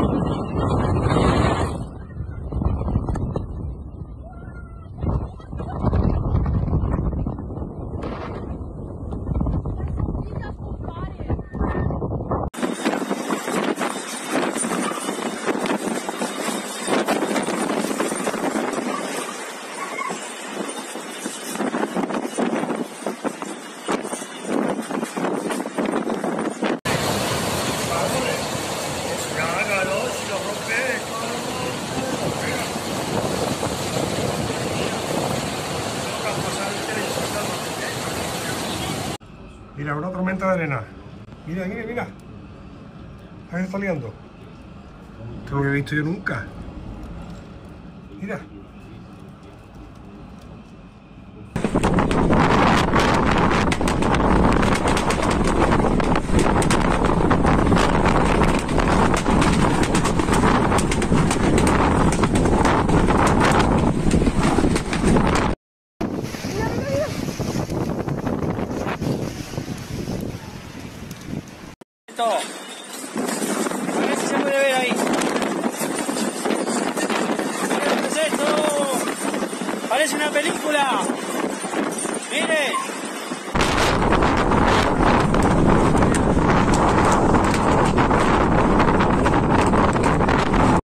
Mira, una tormenta de arena. Mira, mira, mira. Ahí se está liando. Esto no lo había visto yo nunca. Mira. A ver si se puede ver ahí. ¿Qué es esto? Parece una película. Miren.